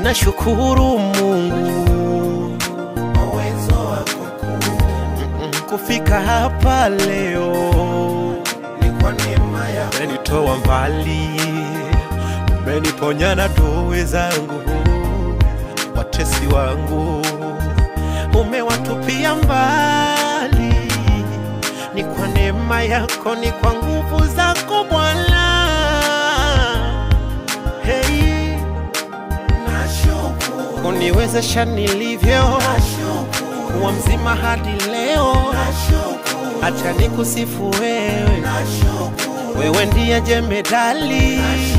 Nashukuru Mungu uwezo wako kufika hapa leo, ni kwa neema yako. Umenitoa mbali, umeniponya na dua zangu, watesi wangu umewatupia mbali, ni kwa neema yako, ni kwa nguvu zako Bwana. Hey, nashukuru uniwezesha nilivyo, kuwa mzima hadi leo. Acha nikusifu wewe, wewe ndiye jemedali.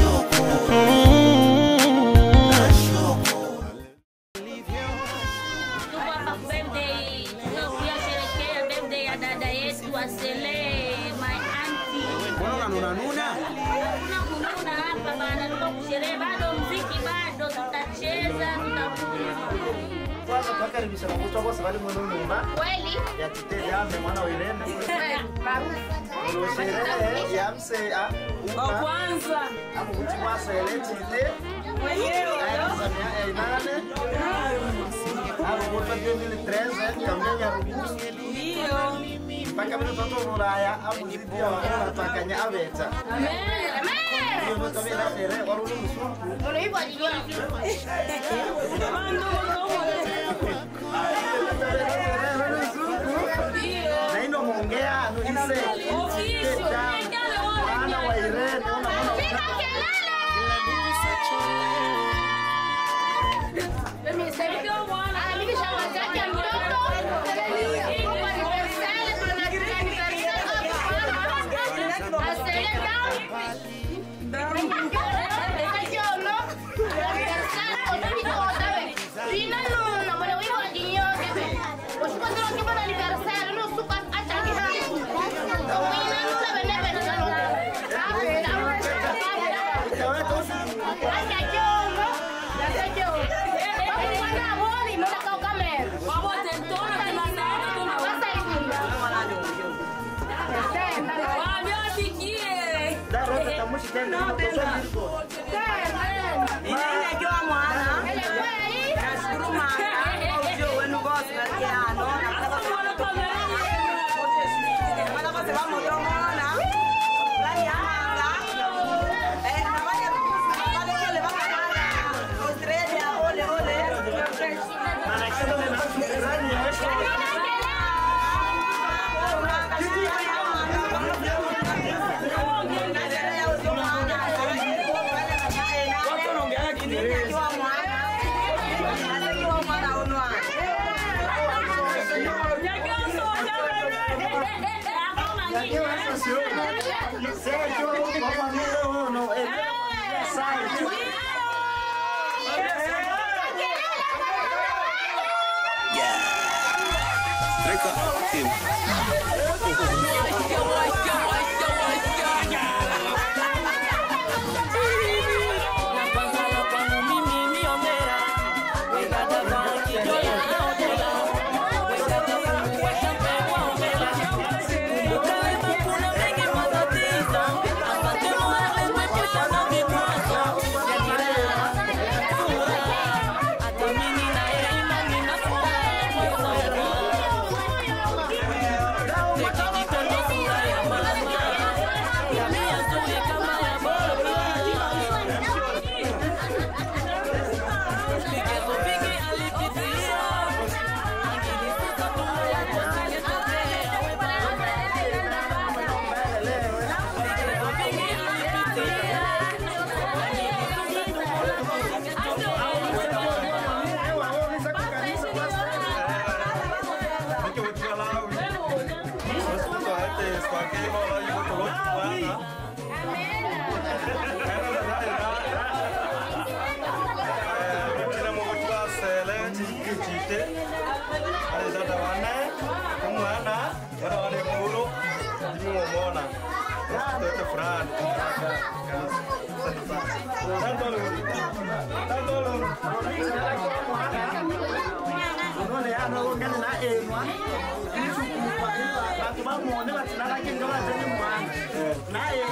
Karibisha kutoka sababu mwana nyumba. Kweli? Ya titela mwana wa Irene. Sherehe ya mse kwanza. Hapo kuchukua seleti ile. Mwenyewe. Samia inane. Hapo kwa 2013 kampenya ruhusa. Ndio. Mpaka mimi mtoto Muraya hapo zidia wanatakanya abeta. Amen. Amen. Ndio tabia na sherehe warudi msuku. Unaibu ajiliwa. Naino muongea nunise wana wa Irene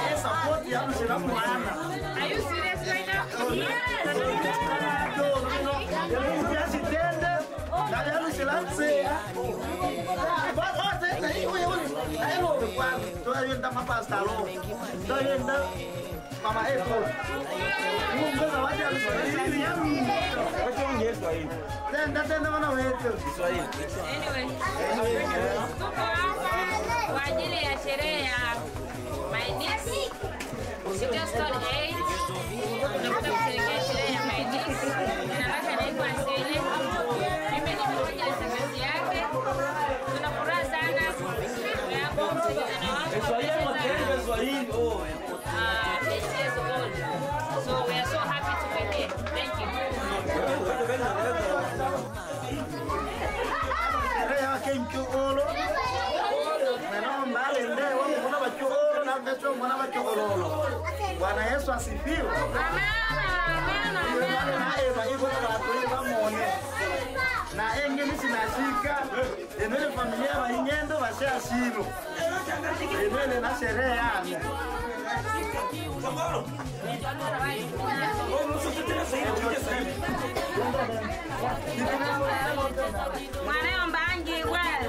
Are you serious right now? Yes. Todavía está más pasta, todavía está mamá esto. Kwa ajili ya sherehe ya my niece, she just turned 8. Tunakuja kusherehekea sherehe ya my niece. Jina lake anaitwa Sele. Mimi ni mmoja wa shangazi yake. Tuna furaha sana. Tunapo kijana wangu 8 years old. So we are so happy to be here. Thank you. Bwana Yesu asifiwe. Na engine sinashika enele familia wanyendo washa silo enele na sherehe yani Mwana mbangi well.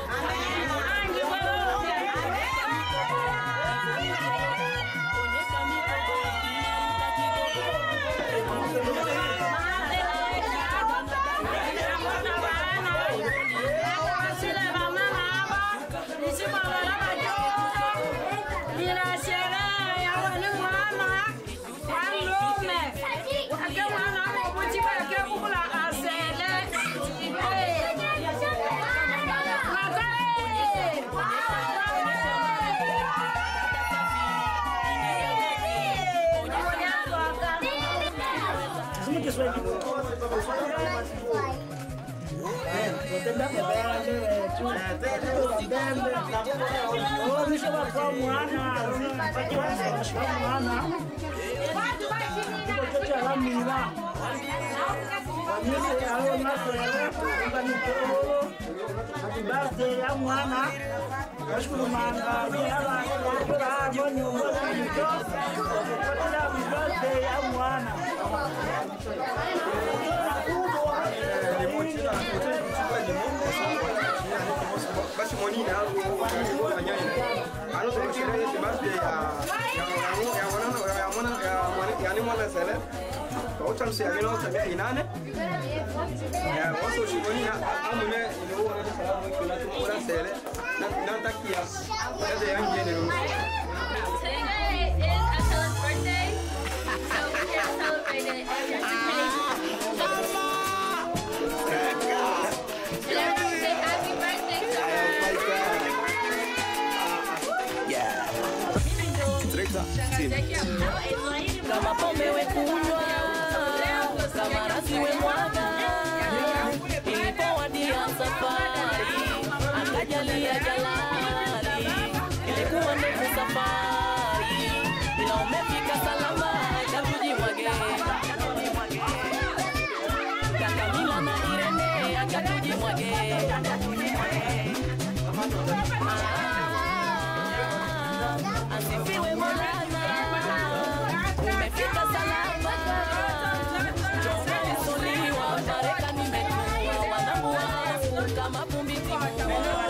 basi monini yani mwana sele kwa msi amino tabia inane ya waso shimoni amune ilo wana salamu kuna tumura sele na takia kaza yangi ne Today is Achella's birthday, so we're here to celebrate it. And everyone say happy birthday to her. Kama pombe we kunywa, kama rasi we mwaga, ilipowadia safari, akajalia jalali, ilikuwa ndefu safari, ila umefika salama, akatujimwage. Kakamila na Irene, akatujimwage. Asifiwe Maulana, umefika salama. Tumesuliwa, baraka nimekuwa, wanangu wafu kama pumbi timua.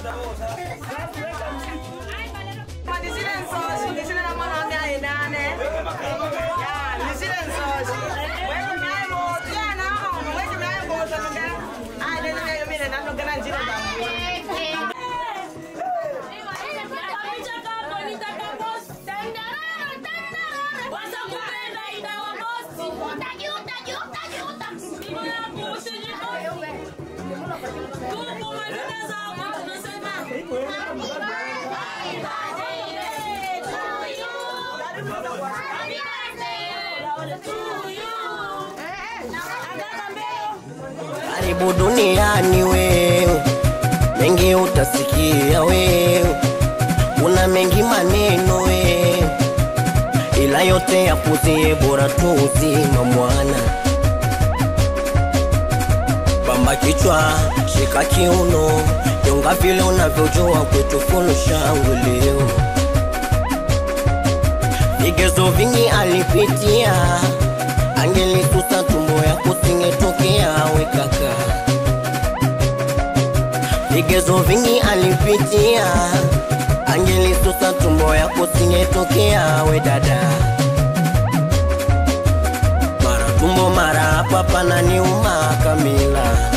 Karibu duniani wewe, mengi utasikia wewe, kuna mengi maneno wewe, ila yote yapuzie, bora tu uzima mwana. Bamba kichwa, shika kiuno, nyonga vile unavyojua kwetu fulu shangwe leo. Vigezo vingi alipitia, angelisusa tumbo ya kusingetokea we kaka. Vigezo vingi alipitia, angelisusa tumbo ya kusingetokea we dada. Mara tumbo mara papa na niuma Kamila.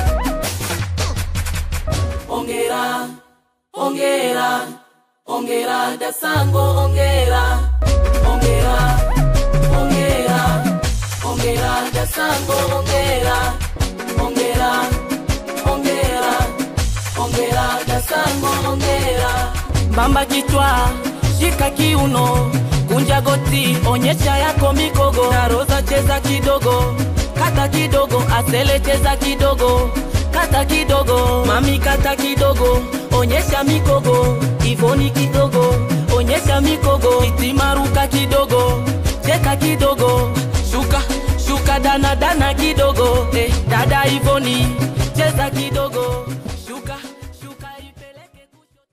Ongera, ongera, ongera Dasango, ongera, ongera, ongera, ongera Dasango, ongera, ongera, ongera, ongera Dasango, ongera. Bamba kichwa, shika kiuno, kunja goti, onyesha yako mikogo. Naroza cheza kidogo, kata kidogo, Asele cheza kidogo, kata kidogo, mami kata kidogo, onyesha mikogo. Ivoni kidogo, onyesha mikogo. Itimaruka kidogo, cheka kidogo, shuka, shuka dana dana kidogo. Dada Ivoni, cheza kidogo, shuka, shuka ipeleke kushoto.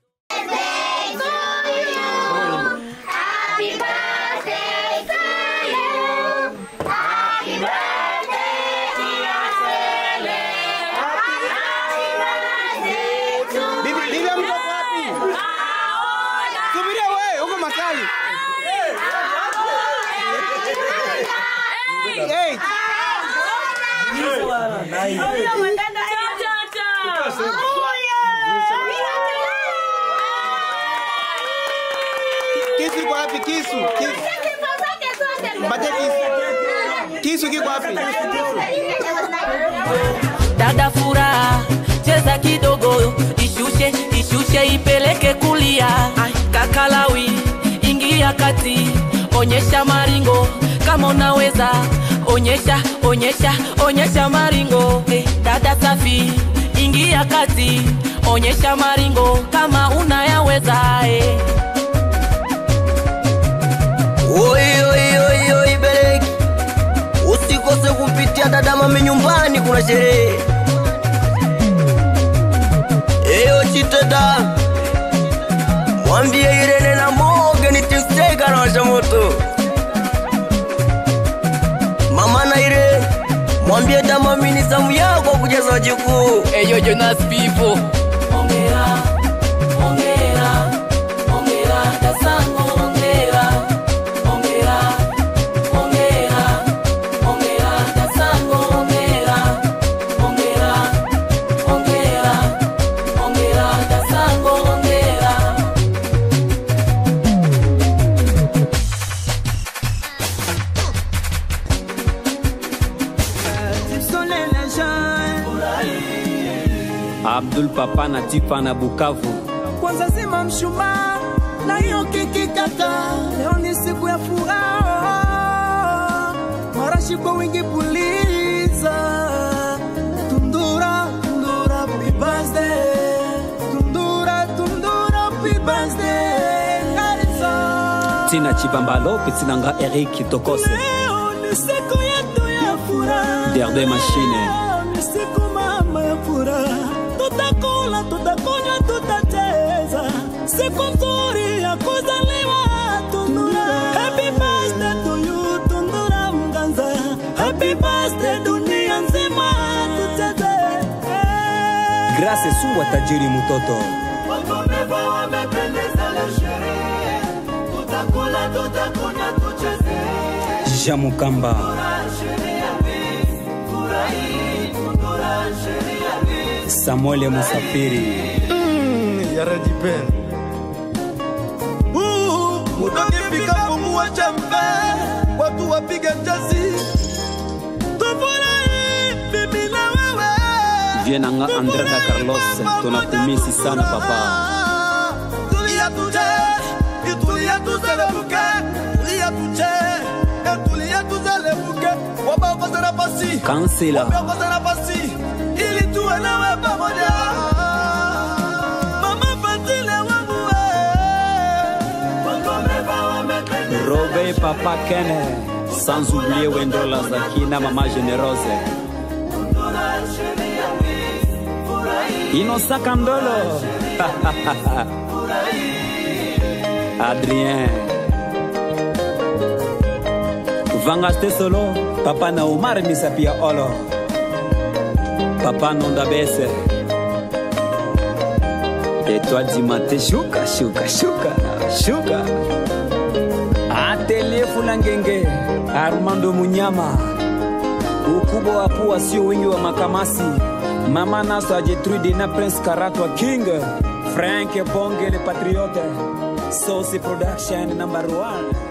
Happy birthday to you. Happy birthday, dear Sele. Happy birthday to you. Bibi mko wapi? Subiria wewe, uko makali. Hey. Kisu kwa wapi? Kisu. Mbate kisu. Kisu kiko wapi? Dada furaha, cheza kidogo, ishushe, ishushe ipeleke kulia. Kakalawi, ingia kati, onyesha maringo, kama unaweza, onyesha, onyesha, onyesha maringo. Dada safi, ingia kati, onyesha maringo, kama unayaweza. Oi oi oi oi Beleki, usikose kumpitia dada mami nyumbani, kuna sherehe. Eyo chiteda, mwambie Irene na Moge ni tisteka na washa moto. Mama na Irene, mwambie dama mimi ni zamu yako kujaza wajukuu. Eyo Jonas people. Ongera, ongera, ongera Dasango, ongera, ongera, ongera, ongera Dasango, ongera, ongera, ongera, ongera Dasango, ongera. Abdul Papa na Tipa na Bukavu. Kwanza zima mshumaa na hiyo keki kata, leo ni siku ya furaha. Marashi kwa wingi puliza, tundura, tundura, happy birthday. Tundura, tundura, happy birthday. Karisa Tina Chibambalo, Pitinanga Eric Tokose. leo ni siku yetu ya furaha. Derde Machine. Leo ni siku mama ya furaha. Tutakula, tutakunywa, tutacheza, siku nzuri ya kuzaliwa Tundura. Happy birthday to you Tundura Mganza. Happy birthday dunia nzima tucheze. Grace Sungwa tajiri mtoto. Wakomeva wamependeza leo sherehe, tutakula tutakunywa tucheze. Jamukamba Samuel Musafiri Yaradipen Utokifika kumua chambe, watu wapiga jazi. Tufurahi mimi na wewe. Vienanga Andrea Carlos, tunakumisi sana papa. Tulia tuzelebuke, tulia tuzelebuke. Wabao za nafasi, Kansela wabao za nafasi, ili tuwe nawe pamoja. Mama Fatile wangu Robert Papa Kene, sans oublier Wendo Lazakina, Mama Generose. Inosa Kandolo. Adrien Vangaste Solo, Papa na Omar Misapia Olo, Papa Nonda Bese. Étoile du matin, shuka, shuka, shuka, shuka. Atelier Fulangenge, Armando Munyama. Ukubwa wa pua sio wingi wa makamasi. Mama Naso Ajetrude na Prince Karatwa King. Frank Bonge le Patriote. Sauce Production number 1.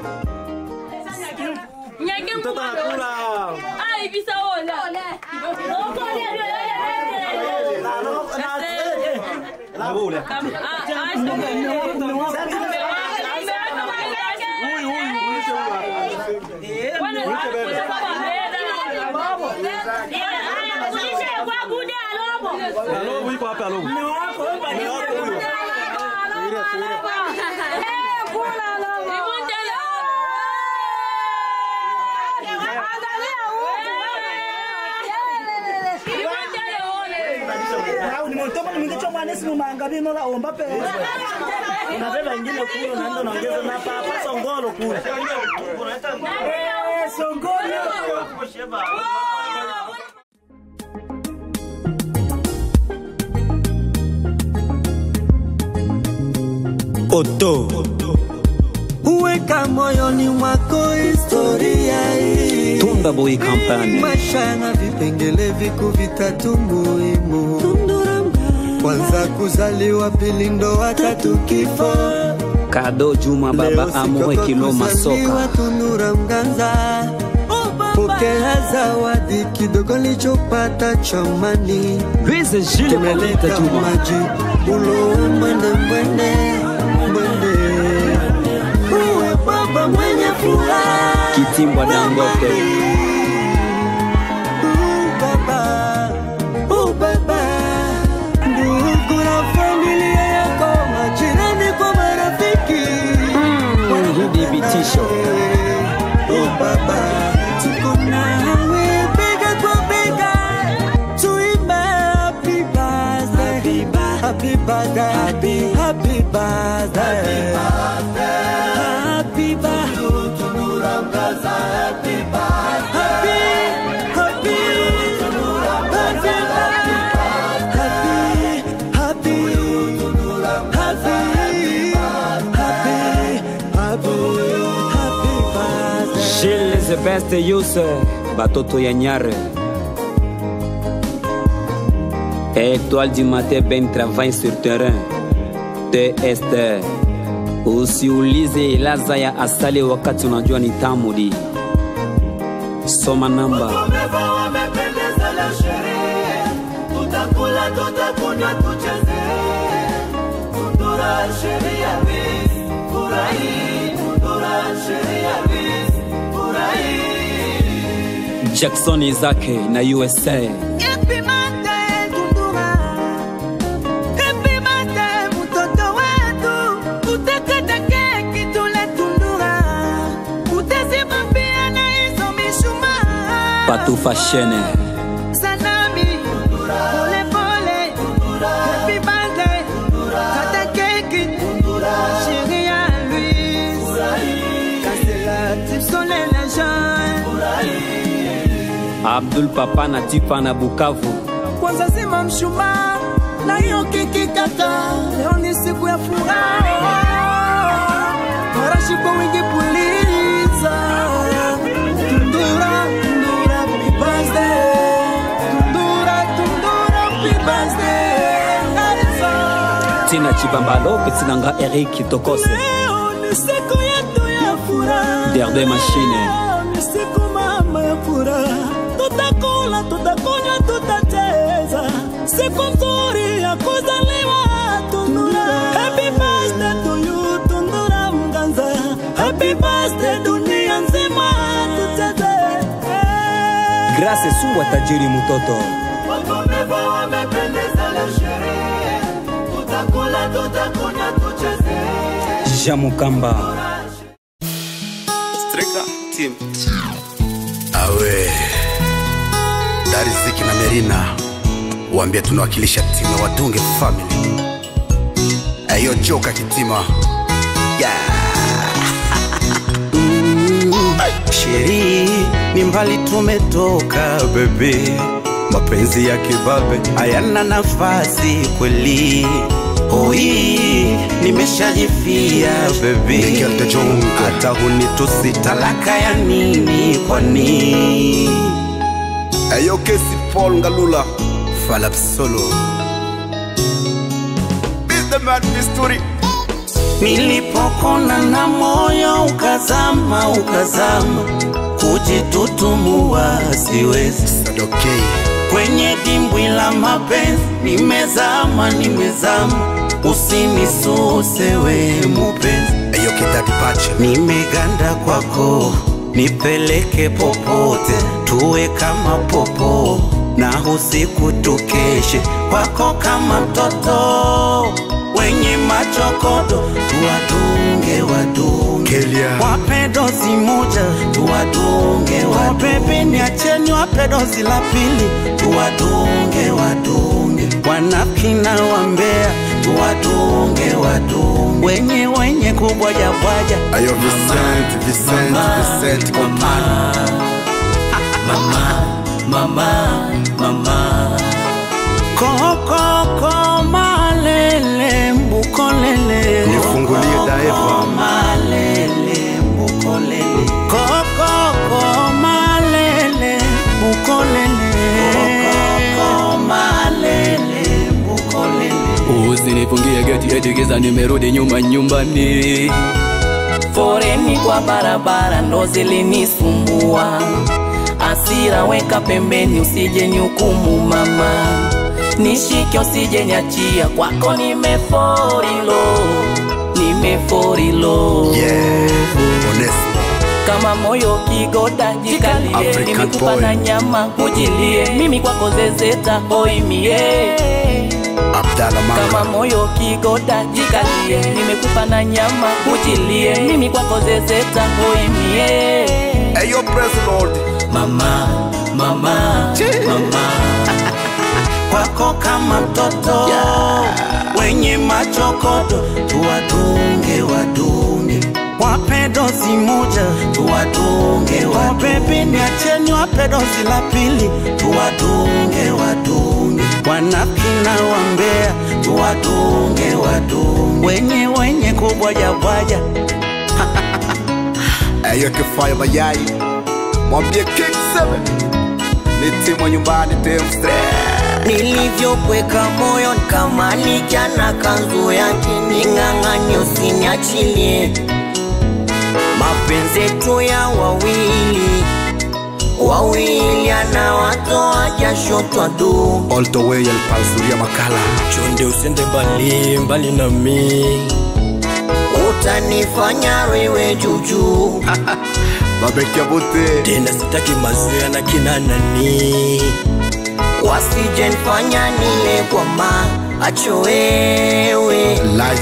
Mtoto anakula. Ai bisa ola. Oto uweka moyoni mwako historia hii. Tunda Boy Company. Maisha na vipengele viku vitatu muhimu. Kwanza kuzaliwa, pili ndoa, tatu kifo. Kado Juma Baba Amwe Kilo Masoka. Tundura Mganza, pokea zawadi kidogo lichopata chamani. Luiz Gilles Malita Juma maji ulo mwende mwende mwende. Uwe baba mwenye furaha. Kitimbwa Dangote. Baba, baba. Ndugu na familia yako, majirani kwa marafiki. Udhibitisho. Baba, tuko nawe bega kwa bega. Tuimbe happy birthday, happy birthday, happy birthday, happy birthday. Tundura Mganza, happy birthday, happy Gilles the best use Batoto ya Nyare. Étoile du matin ben travail sur terrain. TST usiulize Lazaya asali wakati unajua ni tamu di. Soma namba. Wamependeza leo sherehe, tutakula tutakunywa tucheze. Tundura sheria biz, furahi. Tundura sheria biz, furahi. Jackson Izake na USA. Happy birthday Tundura, happy birthday mtoto wetu. Utakata keki tule Tundura, utazima pia na hizo mishumaa. Patu Fashion. Salami, pole pole, happy birthday, kata keki, chérie à Louise, casser la type sur les légendes. Abdul Papa na Tipa na Bukavu. Kwanza zima mshumaa, na hiyo keki kata, leo ni siku ya furaha. Marashi kwa wingi puliza, tundura, tundura, happy birthday. Tundura, tundura, happy birthday. Tina Chibambalo, Petsinanga Eric Tokose. Leo ni siku yetu ya furaha. Derde Machine. Ni siku mama ya furaha. Tutakula, tutakunywa, tutacheza. Siku nzuri ya kuzaliwa Tundura. Happy birthday to you Tundura Mganza. Happy birthday dunia nzima tucheze. Grace Suwa tajiri mtoto. Wakomeva wamependeza leo sherehe. Tutakula, tutakunywa, tucheze. Jamukamba. Streka team. Awe Dariziki na Merina waambia tunawakilisha timu ya Wadunge family. Ayo joka kitima. Yeah. Sheri ni mbali tumetoka bebe, mapenzi ya kibabe hayana nafasi kweli. Oi, nimeshajifia bebe, hata hunitusi talaka ya nini kwani? Ayo kesi Paul Ngalula Falap Solo Mr. Man Mystery. Nilipokona na moyo ukazama, ukazama, kujitutumua siwezi. Sadokei Kwenye dimbwi la mapenzi nimezama, nimezama, usinisuse we mupenzi. Ayo Kidadi Pache Nimeganda kwako, nipeleke popote, tuwe kama popo, na usiku tukeshe kwako kama mtoto. Wenye machokodo tuwadunge, wadunge Kelia wape dozi moja, tuwadunge, wapepe niacheni wape dozi la pili, tuwadunge, wadunge wanapina wambea, tuwadunge, wadunge wenye kubwaja bwaja. Ayo Vincent Kompano Mama Koko malele mbukolele, nifungulie Daeva malele mbukolele, Koko malele mbukolele, Koko malele mbukolele. Usinifungie geti eti giza nimerudi nyumbani. Foreni kwa barabara ndo zilinisumbua. Asira weka pembeni usije nihukumu mama. Nishike usije niachia kwako nimeforilo. Yeah, Onesmo Kama moyo kigoda jikalie, nimekupa na nyama ujilie, mimi kwako zezeta oimie. Abdalla Mama Kama moyo kigoda jikalie, nimekupa na nyama ujilie, mimi kwako zezeta oimie. Ayo President Mama kwako kama mtoto, wenye machokodo tuwadunge, wadunge wape dozi moja, tuwadunge, wapepe niacheni wape dozi la pili, tuwadunge, wadunge wanapina wambea, tuwadunge, wadunge wenye kubwaja bwaja. Ayo Kifaya Mayai mwambie King 7 ni timu nyumbani Temstre. Nilivyokweka moyo kama nijana kanzu yake, ning'ang'anie usiniachilie. Mapenzi yetu ya wawili anawatoa jasho twadu. All the way El Pansuria Makala. Chonde usende mbali nami, utanifanya wewe juju. Babekia bote tena sitaki mazoea na kina nani. Wasije nifanya nile kwa macho wewe.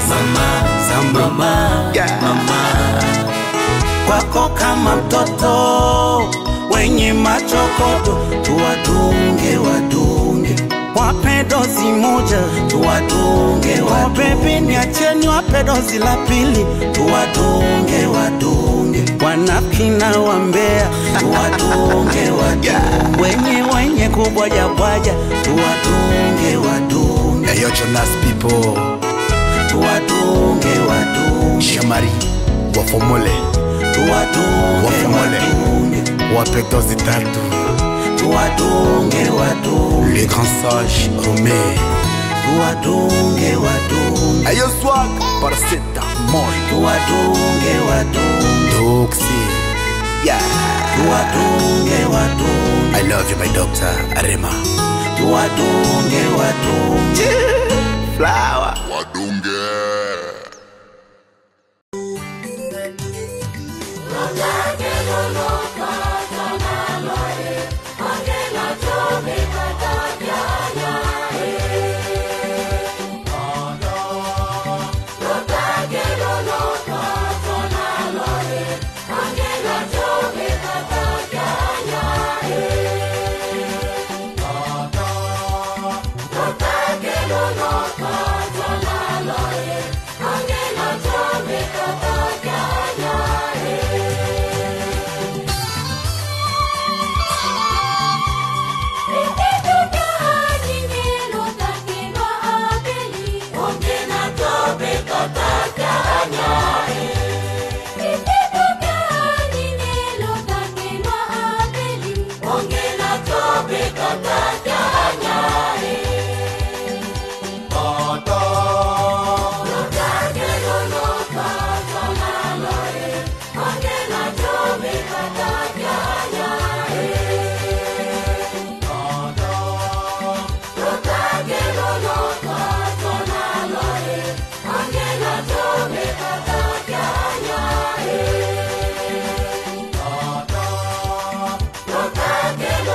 Mama kwako kama mtoto, wenye machokodo tuwadunge, wadunge wape dozi moja, tuwadunge, wapepe niacheni wape dozi la pili, tuwadunge, wadunge wanapina wambea, tuwadunge, wadunge wenye kubwaja bwaja, tuwadunge, wadunge Ayo Jonas people tuwatunge watunge Shamari wafomole wafomole wape dozi tatu tuwatunge watunge le grand sage Romé tuwatunge watunge Ayo swag paracetamol tuwatunge watunge Doxy yeah tuwatunge watunge I love you my doctor Arema tuwatunge watunge flower wadunge Get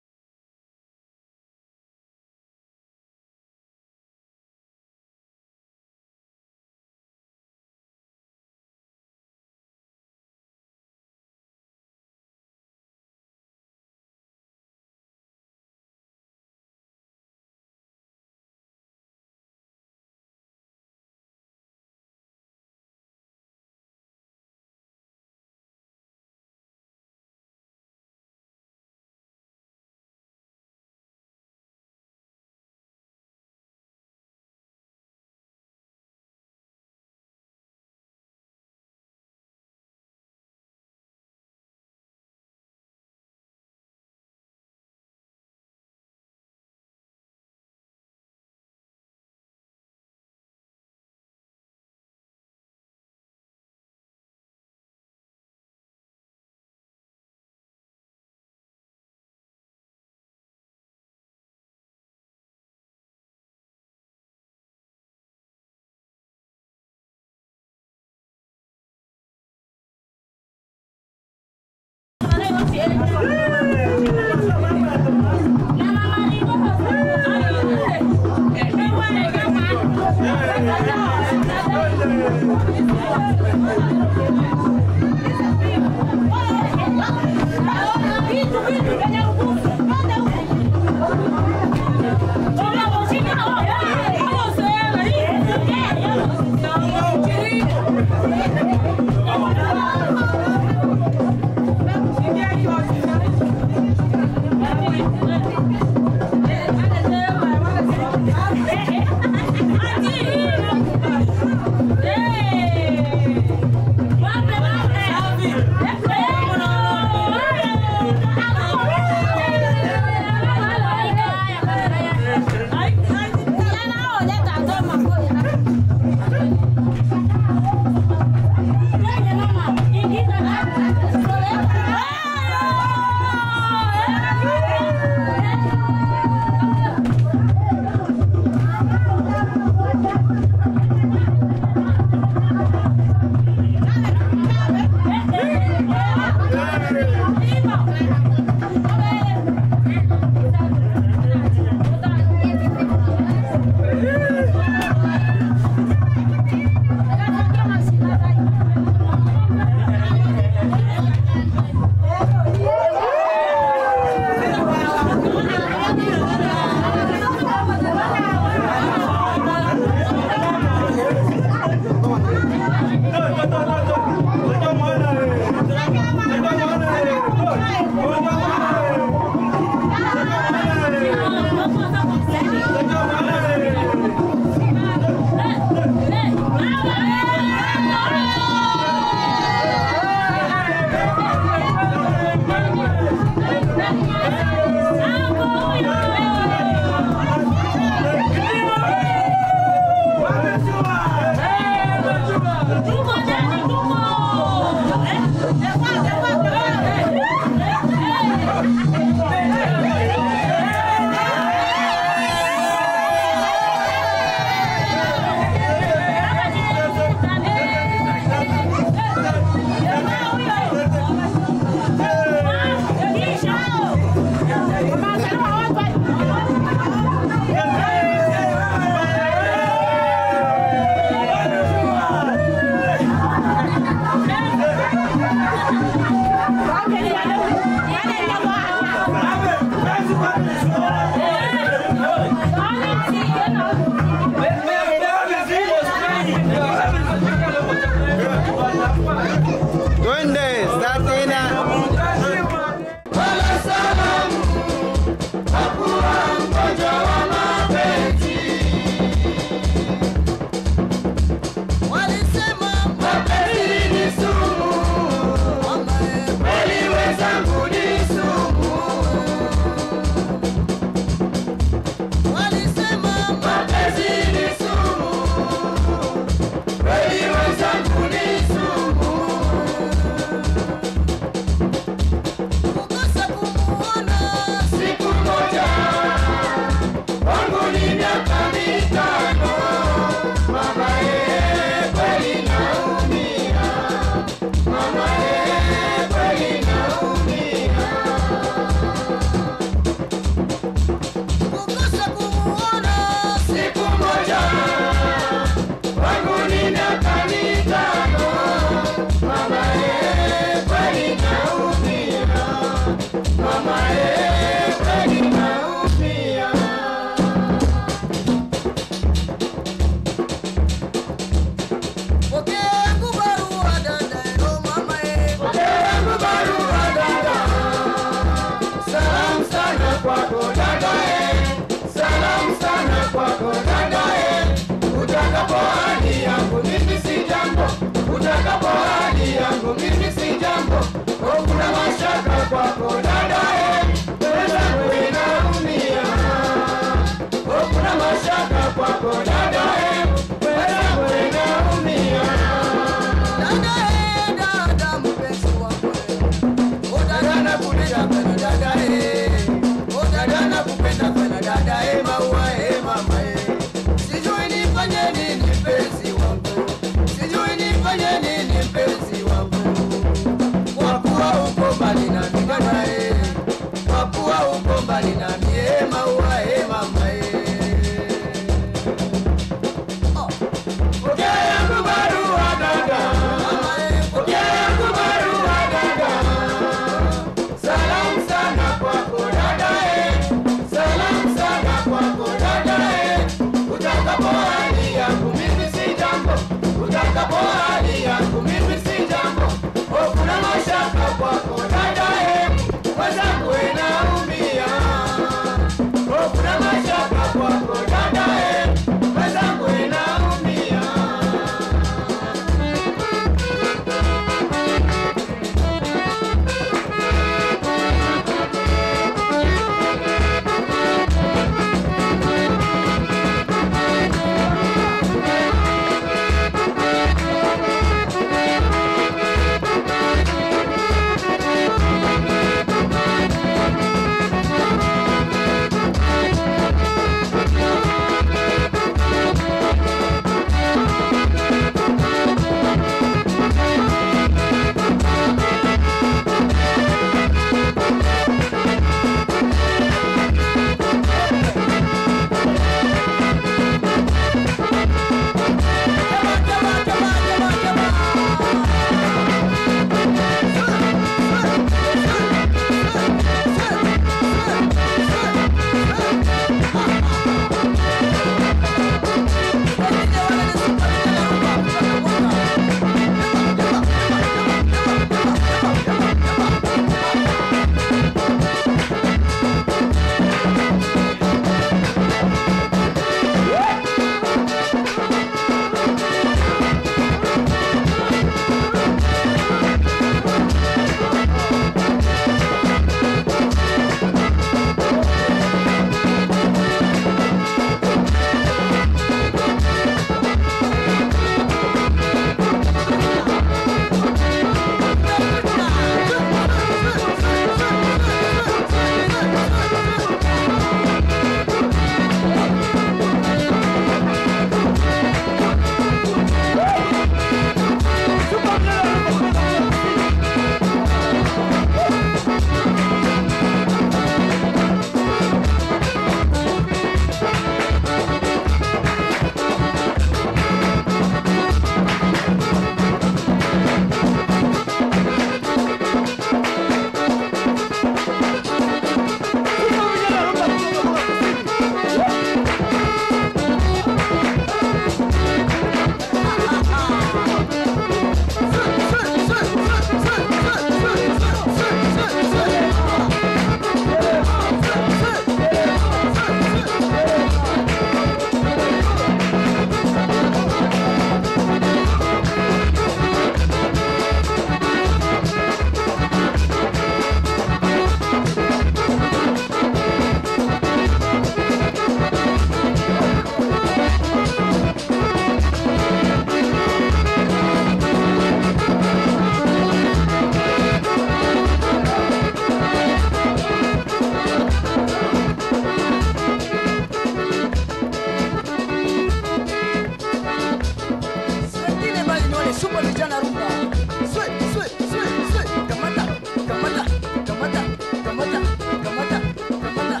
super vijana rumba. Sweat, sweat, sweat, sweat. Kamata, kamata, kamata, kamata, kamata, kamata.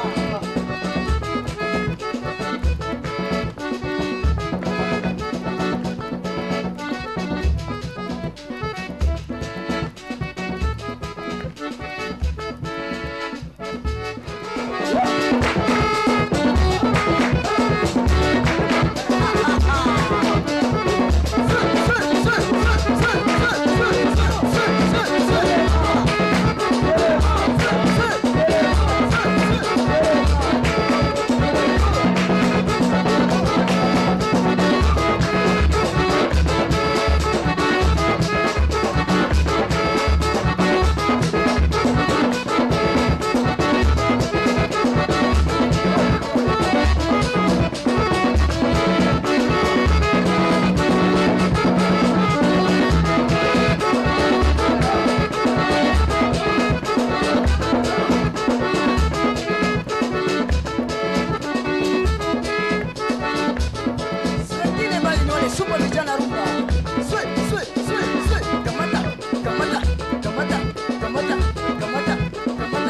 Super vijana rumba. Sweat, sweat, sweat, sweat. Kamata, kamata, kamata, kamata, kamata, kamata.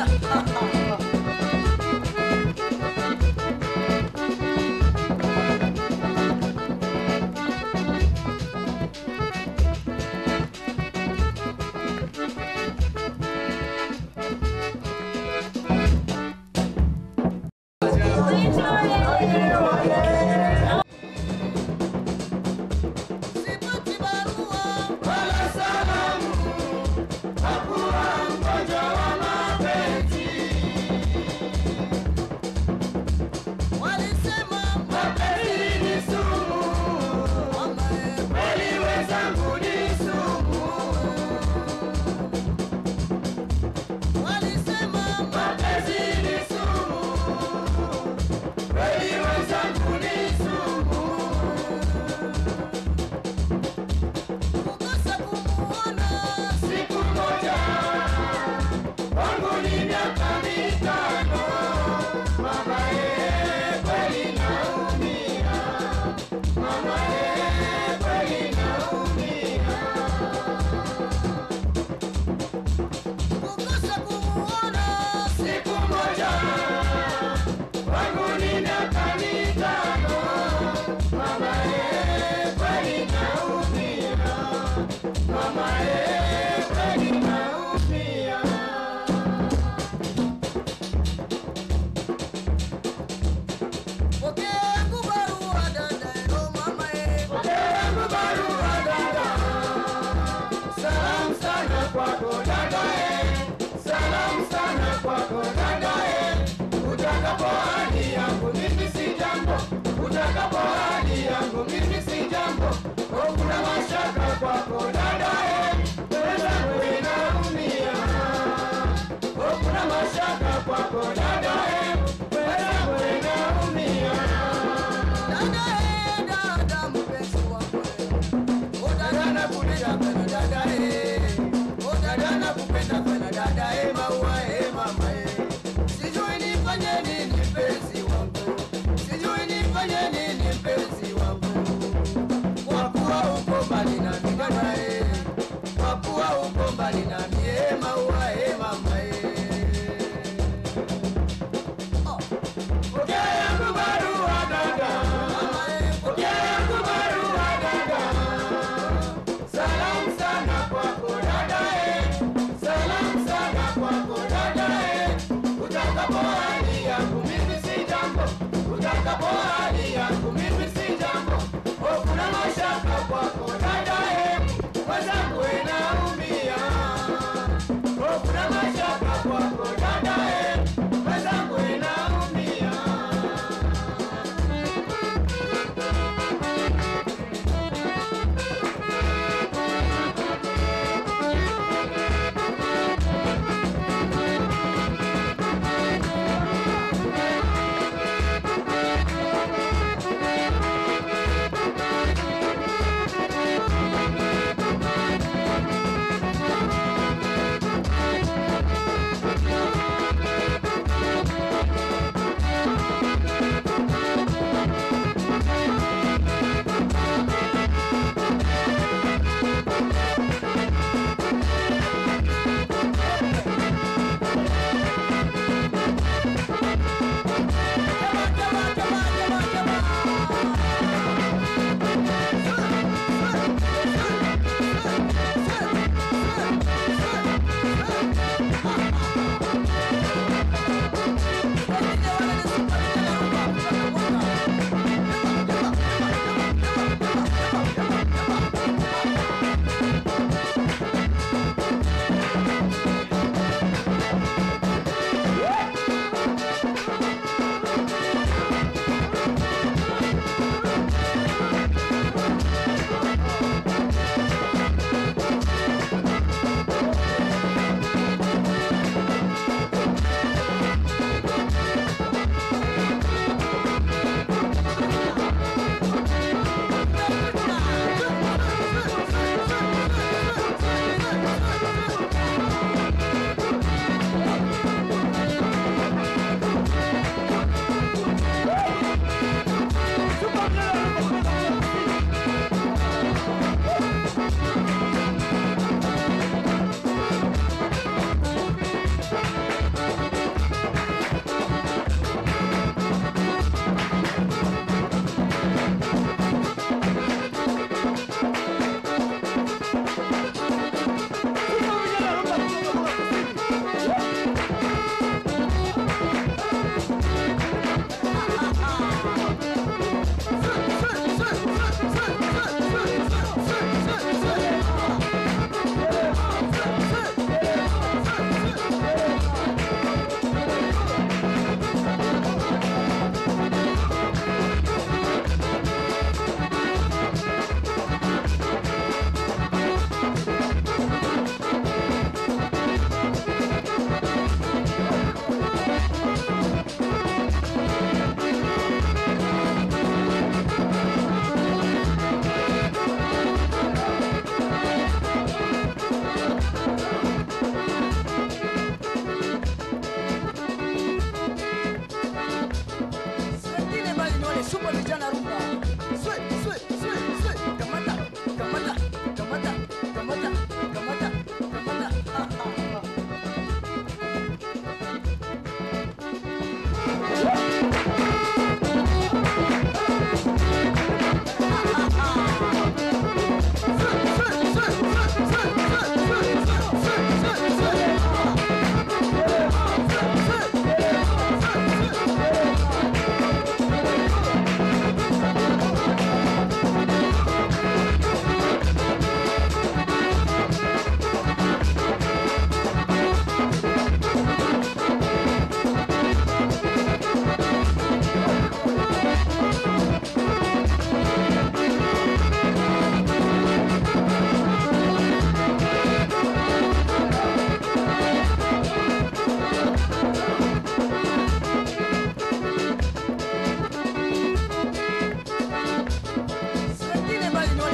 Salam sana kwako dada, salam sana kwako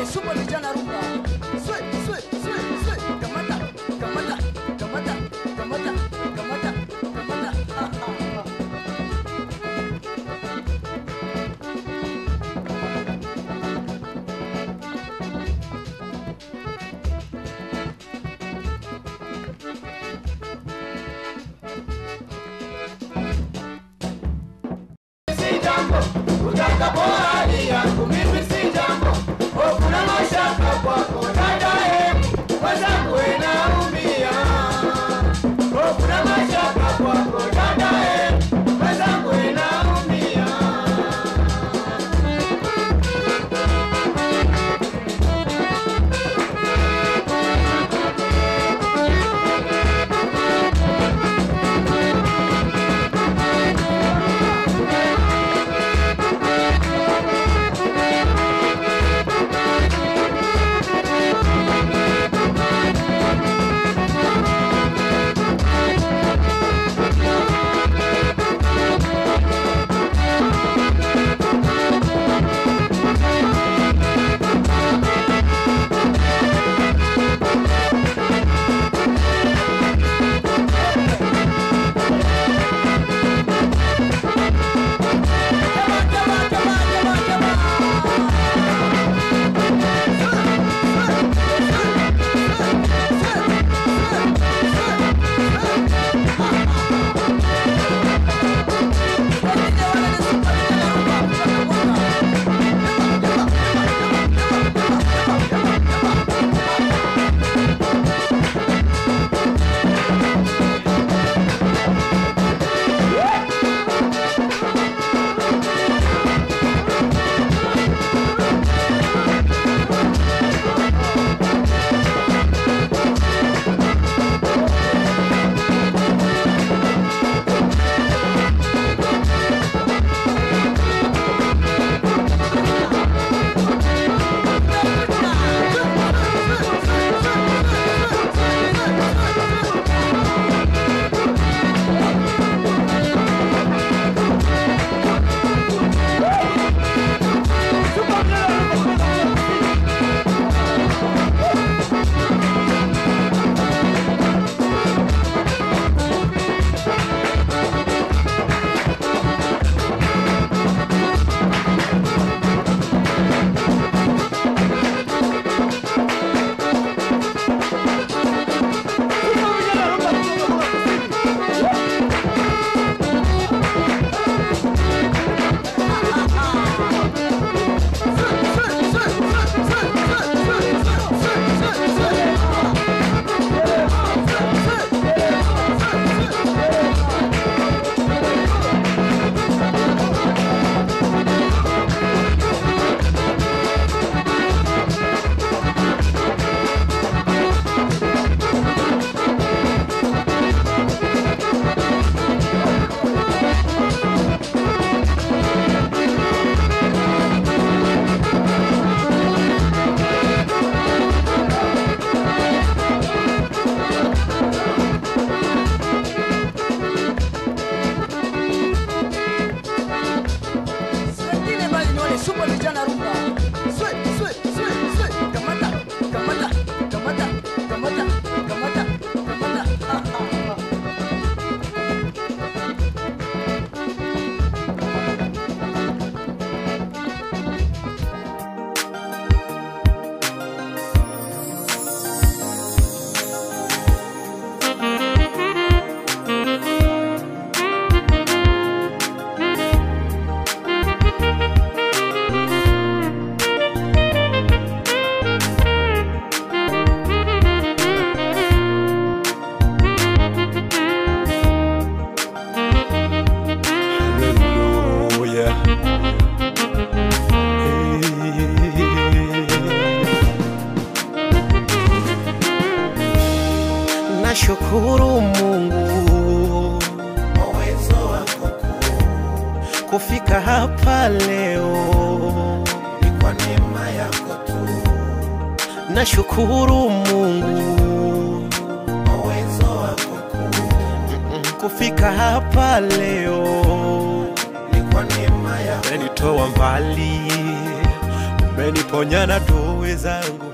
Vinyole, super vijana rumba. Sweat, sweat, sweat, sweat. Kamata, kamata, kamata, kamata, kamata, kamata. Si jambo, utakapoa hali yangu mimi si jambo. Oh, kuna mashaka kwako dada wenzangu naumia. Oh, kuna mashaka kwako dada wenzangu naumia. Super vijana rumba. Sweat, sweat, sweat, sweat. Kamata, kamata, kamata, kamata, kamata, kamata. Nashukuru Mungu kwa uwezo wako kufika hapa leo, ni kwa neema yako tu. Nashukuru Mungu kwa uwezo wako kufika hapa leo, ni kwa neema yako. Umenitoa mbali, umeniponya na adui zangu,